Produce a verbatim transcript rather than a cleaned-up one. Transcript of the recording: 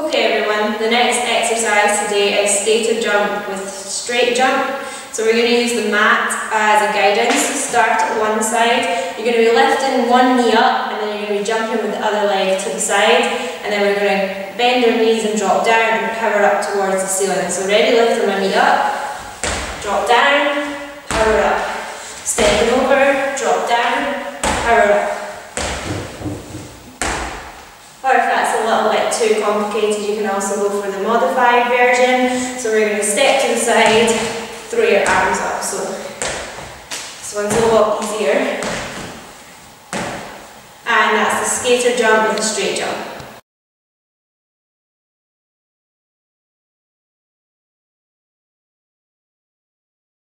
Okay everyone, the next exercise today is skater jump with straight jump. So we're going to use the mat as a guidance. Start at one side, you're going to be lifting one knee up and then you're going to be jumping with the other leg to the side, and then we're going to bend our knees and drop down and power up towards the ceiling. So ready, lifting my knee up, drop down, power up, stepping over, drop down, power up. Or if that's a little bit too complicated, you can also go for the modified version. So we're going to step to the side, throw your arms up. So this one's a lot easier. And that's the skater jump with a straight jump.